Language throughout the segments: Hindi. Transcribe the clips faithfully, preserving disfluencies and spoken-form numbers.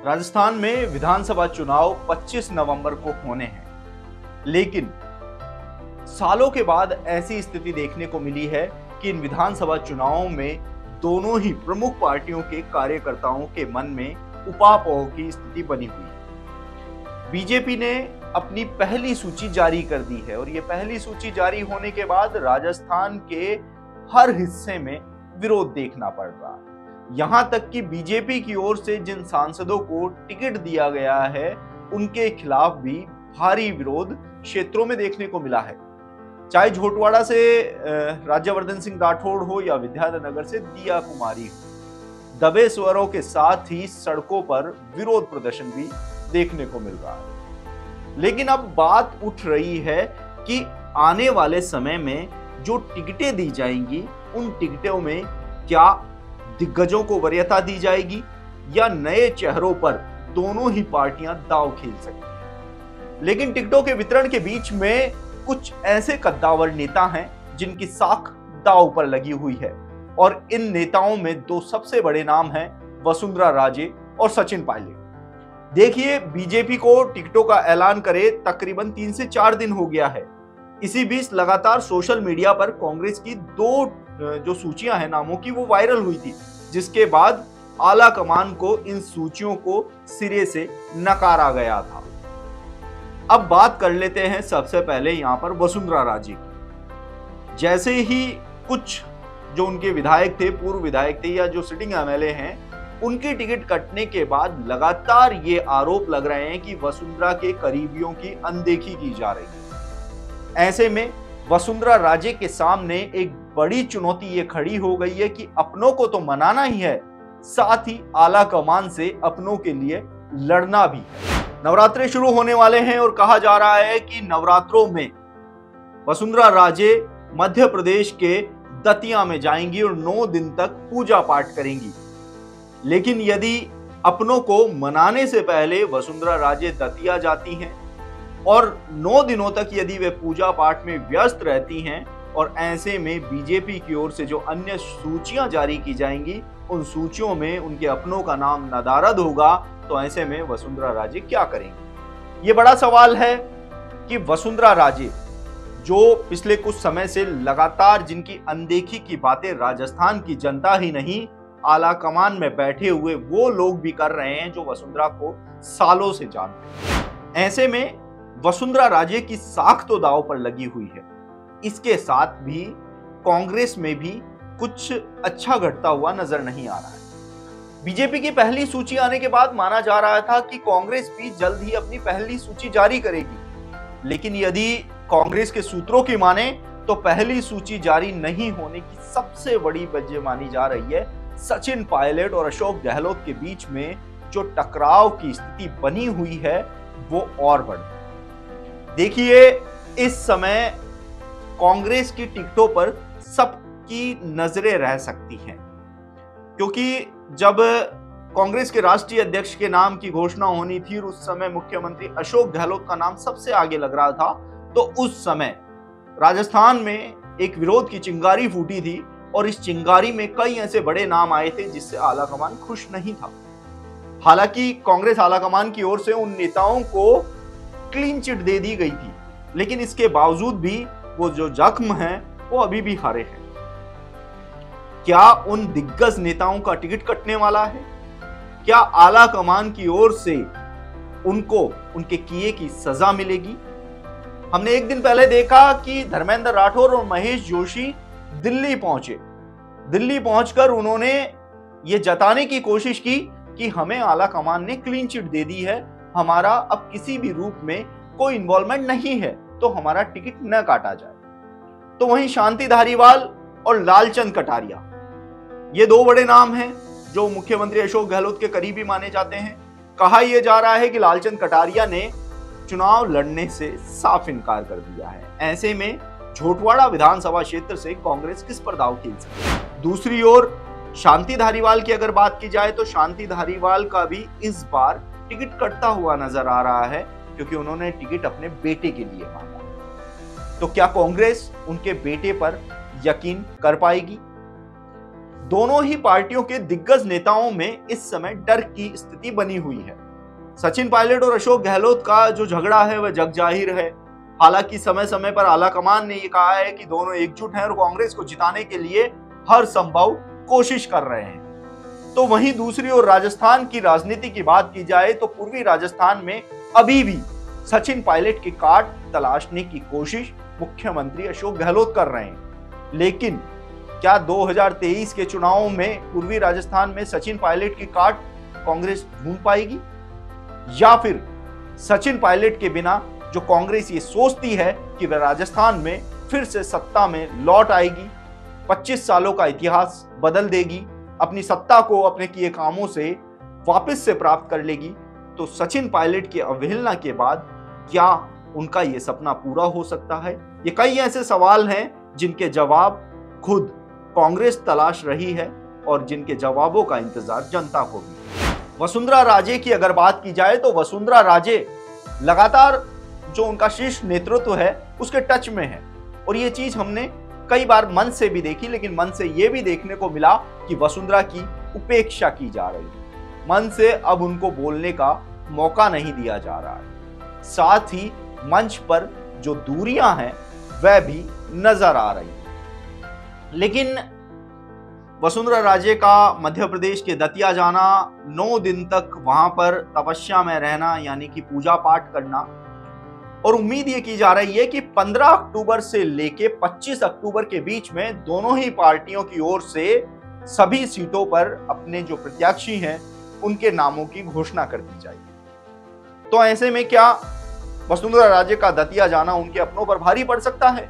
राजस्थान में विधानसभा चुनाव पच्चीस नवंबर को होने हैं, लेकिन सालों के बाद ऐसी स्थिति देखने को मिली है कि इन विधानसभा चुनावों में दोनों ही प्रमुख पार्टियों के कार्यकर्ताओं के मन में उपापोह की स्थिति बनी हुई है। बीजेपी ने अपनी पहली सूची जारी कर दी है और ये पहली सूची जारी होने के बाद राजस्थान के हर हिस्से में विरोध देखना पड़ रहा है। यहां तक कि बीजेपी की ओर से जिन सांसदों को टिकट दिया गया है उनके खिलाफ भी भारी विरोध क्षेत्रों में देखने को मिला है। चाहे झोटवाड़ा से राज्यवर्धन सिंह राठौड़ हो या विद्याधर से दिया कुमारी हो, दबे स्वरों के साथ ही सड़कों पर विरोध प्रदर्शन भी देखने को मिल रहा है। लेकिन अब बात उठ रही है कि आने वाले समय में जो टिकटें दी जाएंगी उन टिकटों में क्या दिग्गजों को वरीयता दी जाएगी या नए चेहरों पर दोनों ही पार्टियां दांव खेल सकती हैं। लेकिन टिकटों के वितरण के बीच में कुछ ऐसे कद्दावर नेता हैं जिनकी साख दांव पर लगी हुई है और इन नेताओं में दो सबसे बड़े नाम हैं वसुंधरा राजे और सचिन पायलट। देखिए, बीजेपी को टिकटों का ऐलान करे तकरीबन तीन से चार दिन हो गया है। इसी बीच लगातार सोशल मीडिया पर कांग्रेस की दो जो सूचियां हैं नामों की वो वायरल हुई थी, जिसके बाद आला कमान को इन सूचियों को सिरे से नकारा गया था। अब बात कर लेते हैं सबसे पहले यहां पर वसुंधरा राजे की। जैसे ही कुछ जो उनके विधायक थे, पूर्व विधायक थे या जो सिटिंग एमएलए हैं, उनकी टिकट कटने के बाद लगातार ये आरोप लग रहे हैं कि वसुंधरा के करीबियों की अनदेखी की जा रही है। ऐसे में वसुंधरा राजे के सामने एक बड़ी चुनौती ये खड़ी हो गई है कि अपनों को तो मनाना ही है, साथ ही आला कमान से अपनों के लिए लड़ना भी है। नवरात्रे शुरू होने वाले हैं और कहा जा रहा है कि नवरात्रों में वसुंधरा राजे मध्य प्रदेश के दतिया में जाएंगी और नौ दिन तक पूजा पाठ करेंगी। लेकिन यदि अपनों को मनाने से पहले वसुंधरा राजे दतिया जाती हैं और नौ दिनों तक यदि वे पूजा पाठ में व्यस्त रहती हैं और ऐसे में बीजेपी की ओर से जो अन्य सूचियां जारी की जाएंगी उन सूचियों में उनके अपनों का नाम नदारद होगा, तो ऐसे में वसुंधरा राजे क्या करेंगी? ये बड़ा सवाल है कि वसुंधरा राजे जो पिछले कुछ समय से लगातार जिनकी अनदेखी की बातें राजस्थान की जनता ही नहीं, आला कमान में बैठे हुए वो लोग भी कर रहे हैं जो वसुंधरा को सालों से जानते हैं। ऐसे में वसुंधरा राजे की साख तो दांव पर लगी हुई है। इसके साथ भी कांग्रेस में भी कुछ अच्छा घटता हुआ नजर नहीं आ रहा है। बीजेपी की पहली सूची आने के बाद माना जा रहा था कि कांग्रेस भी जल्द ही अपनी पहली सूची जारी करेगी, लेकिन यदि कांग्रेस के सूत्रों की माने तो पहली सूची जारी नहीं होने की सबसे बड़ी वजह मानी जा रही है सचिन पायलट और अशोक गहलोत के बीच में जो टकराव की स्थिति बनी हुई है वो और बढ़ गई। देखिए, इस समय कांग्रेस की टिकटों पर सबकी नजरें रह सकती हैं, क्योंकि जब कांग्रेस के राष्ट्रीय अध्यक्ष के नाम की घोषणा होनी थी और उस समय मुख्यमंत्री अशोक गहलोत का नाम सबसे आगे लग रहा था, तो उस समय राजस्थान में एक विरोध की चिंगारी फूटी थी और इस चिंगारी में कई ऐसे बड़े नाम आए थे जिससे आला कमान खुश नहीं था। हालांकि कांग्रेस आला कमान की ओर से उन नेताओं को क्लीन चिट दे दी गई थी, लेकिन इसके बावजूद भी वो जो जख्म है वो अभी भी हारे हैं। क्या उन दिग्गज नेताओं का टिकट कटने वाला है? क्या आला कमान की ओर से उनको उनके किए की सजा मिलेगी? हमने एक दिन पहले देखा कि धर्मेंद्र राठौर और महेश जोशी दिल्ली पहुंचे। दिल्ली पहुंचकर उन्होंने ये जताने की कोशिश की कि हमें आला कमान ने क्लीन चिट दे दी है, हमारा अब किसी भी रूप में कोई इन्वॉल्वमेंट नहीं है, तो हमारा टिकट न काटा जाए। तो वहीं शांति धारीवाल और लालचंद कटारिया, ये दो बड़े नाम हैं जो मुख्यमंत्री अशोक गहलोत के करीबी माने जाते हैं। कहा यह जा रहा है कि लालचंद कटारिया ने चुनाव लड़ने से साफ इनकार कर दिया है। ऐसे में झोटवाड़ा विधानसभा क्षेत्र से कांग्रेस किस पर दांव खेल सकती है? दूसरी ओर शांति धारीवाल की अगर बात की जाए तो शांति धारीवाल का भी इस बार टिकट कटता हुआ नजर आ रहा है, क्योंकि उन्होंने टिकट अपने बेटे के लिए मांगा। तो क्या कांग्रेस उनके बेटे पर यकीन कर पाएगी? दोनों ही पार्टियों के दिग्गज नेताओं में इस समय डर की स्थिति बनी हुई है। सचिन पायलट और अशोक गहलोत का जो झगड़ा है वह जग जाहिर है। हालांकि समय समय पर आलाकमान ने यह कहा है कि दोनों एकजुट हैं और कांग्रेस को जिताने के लिए हर संभव कोशिश कर रहे हैं। तो वहीं दूसरी ओर राजस्थान की राजनीति की बात की जाए तो पूर्वी राजस्थान में अभी भी सचिन पायलट के काट तलाशने की कोशिश मुख्यमंत्री अशोक गहलोत कर रहे हैं। लेकिन क्या दो हज़ार तेईस के चुनावों में पूर्वी राजस्थान में सचिन पायलट की काट कांग्रेस ढूंढ पाएगी, या फिर सचिन पायलट के बिना जो कांग्रेस ये सोचती है कि वह राजस्थान में फिर से सत्ता में लौट आएगी, पच्चीस सालों का इतिहास बदल देगी, अपनी सत्ता को अपने किए कामों से वापस से प्राप्त कर लेगी। तो सचिन पायलट की अवहेलना के बाद क्या उनका यह सपना पूरा हो सकता है? ये कई ऐसे सवाल हैं जिनके जवाब खुद कांग्रेस तलाश रही है और जिनके जवाबों का इंतजार जनता को भी। वसुंधरा राजे की अगर बात की जाए तो वसुंधरा राजे लगातार जो उनका शीर्ष नेतृत्व है उसके टच में है, और ये चीज हमने कई बार मन से भी देखी, लेकिन मन से ये भी देखने को मिला कि वसुंधरा की उपेक्षा की जा रही है। मन से अब उनको बोलने का मौका नहीं दिया जा रहा है। साथ ही मंच पर जो दूरियां हैं वह भी नजर आ रही है। लेकिन वसुंधरा राजे का मध्य प्रदेश के दतिया जाना, नौ दिन तक वहां पर तपस्या में रहना यानी कि पूजा पाठ करना, और उम्मीद ये की जा रही है कि पंद्रह अक्टूबर से लेके पच्चीस अक्टूबर के बीच में दोनों ही पार्टियों की ओर से सभी सीटों पर अपने जो प्रत्याशी हैं उनके नामों की घोषणा कर दी जाएगी। तो ऐसे में क्या वसुंधरा राजे का दतिया जाना उनके अपनों पर भारी पड़ सकता है,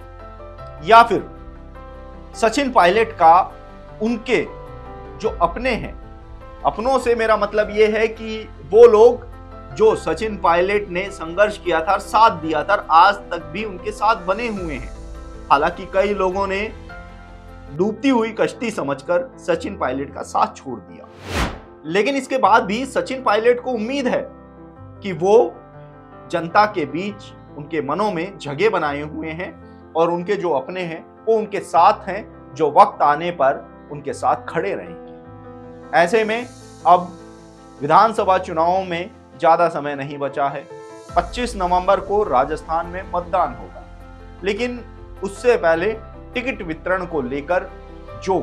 या फिर सचिन पायलट का उनके जो अपने हैं, अपनों से मेरा मतलब यह है कि वो लोग जो सचिन पायलट ने संघर्ष किया था, साथ दिया था, आज तक भी उनके साथ बने हुए हैं। हालांकि कई लोगों ने डूबती हुई कश्ती समझकर सचिन पायलट का साथ छोड़ दिया, लेकिन इसके बाद भी सचिन पायलट को उम्मीद है कि वो जनता के बीच उनके मनों में जगह बनाए हुए हैं और उनके जो अपने हैं वो उनके साथ हैं, जो वक्त आने पर उनके साथ खड़े रहेंगे। ऐसे में अब विधानसभा चुनावों में ज्यादा समय नहीं बचा है। पच्चीस नवंबर को राजस्थान में मतदान होगा, लेकिन उससे पहले टिकट वितरण को लेकर जो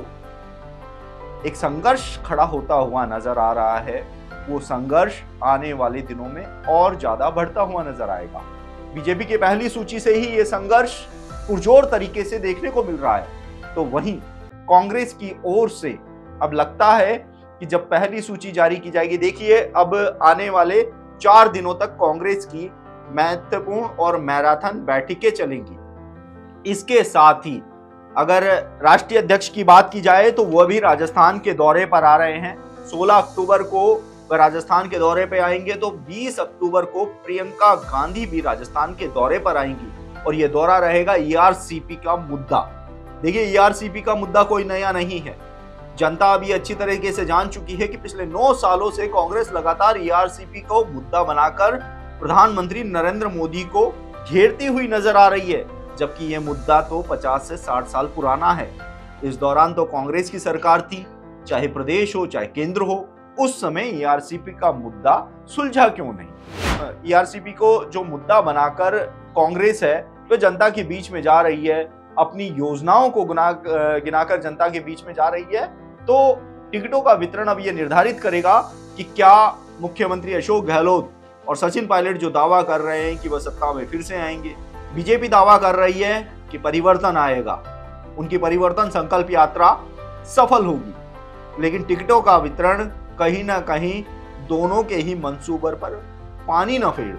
एक संघर्ष खड़ा होता हुआ नजर आ रहा है, वो संघर्ष आने वाले दिनों में और ज्यादा बढ़ता हुआ नजर आएगा। बीजेपी की पहली सूची से ही ये संघर्ष पुरजोर तरीके से देखने को मिल रहा है। तो वहीं कांग्रेस की ओर से अब लगता है कि जब पहली सूची जारी की जाएगी, देखिए अब आने वाले चार दिनों तक कांग्रेस की महत्वपूर्ण और मैराथन बैठकें चलेंगी। इसके साथ ही अगर राष्ट्रीय अध्यक्ष की बात की जाए तो वह भी राजस्थान के दौरे पर आ रहे हैं। सोलह अक्टूबर को वह राजस्थान के दौरे पर आएंगे, तो बीस अक्टूबर को प्रियंका गांधी भी राजस्थान के दौरे पर आएंगी, और यह दौरा रहेगा ई आर सी पी का मुद्दा। देखिए, ई आर सी पी का मुद्दा कोई नया नहीं है। जनता अभी अच्छी तरीके से जान चुकी है कि पिछले नौ सालों से कांग्रेस लगातार ई आर सी पी को मुद्दा बनाकर प्रधानमंत्री नरेंद्र मोदी को घेरती हुई नजर आ रही है, जबकि यह मुद्दा तो पचास से साठ साल पुराना है। इस दौरान तो कांग्रेस की सरकार थी, चाहे प्रदेश हो चाहे केंद्र हो। उस समय ई आर सी पी का मुद्दा सुलझा क्यों नहीं? ई आर सी पी को जो मुद्दा बनाकर कांग्रेस है वो जनता के बीच में जा रही है, अपनी योजनाओं को गुना गिनाकर जनता के बीच में जा रही है। तो टिकटों का वितरण अब यह निर्धारित करेगा कि क्या मुख्यमंत्री अशोक गहलोत और सचिन पायलट जो दावा कर रहे हैं कि वह सत्ता में फिर से आएंगे, बीजेपी दावा कर रही है कि परिवर्तन आएगा, उनकी परिवर्तन संकल्प यात्रा सफल होगी, लेकिन टिकटों का वितरण कहीं ना कहीं दोनों के ही मंसूबे पर पानी न फेर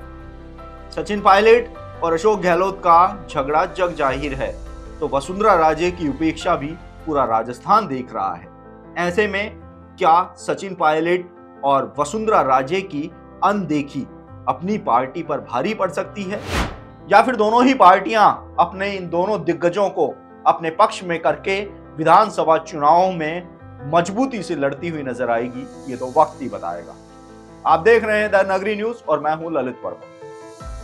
दे। सचिन पायलट और अशोक गहलोत का झगड़ा जग जाहिर है, तो वसुंधरा राजे की उपेक्षा भी पूरा राजस्थान देख रहा है। ऐसे में क्या सचिन पायलट और वसुंधरा राजे की अनदेखी अपनी पार्टी पर भारी पड़ सकती है, या फिर दोनों ही पार्टियां अपने इन दोनों दिग्गजों को अपने पक्ष में करके विधानसभा चुनावों में मजबूती से लड़ती हुई नजर आएगी? ये तो वक्त ही बताएगा। आप देख रहे हैं द नगरी न्यूज और मैं हूं ललित वर्मा।